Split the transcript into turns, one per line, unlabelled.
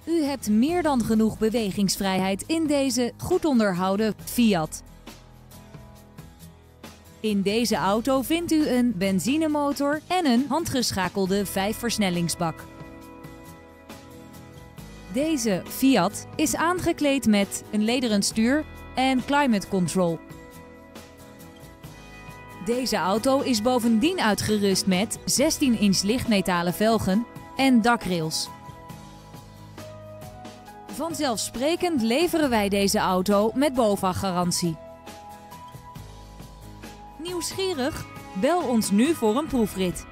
U hebt meer dan genoeg bewegingsvrijheid in deze goed onderhouden Fiat. In deze auto vindt u een benzinemotor en een handgeschakelde 5-versnellingsbak. Deze Fiat is aangekleed met een lederen stuur en climate control. Deze auto is bovendien uitgerust met 16-inch lichtmetalen velgen en dakrails. Vanzelfsprekend leveren wij deze auto met BOVAG-garantie. Nieuwsgierig? Bel ons nu voor een proefrit.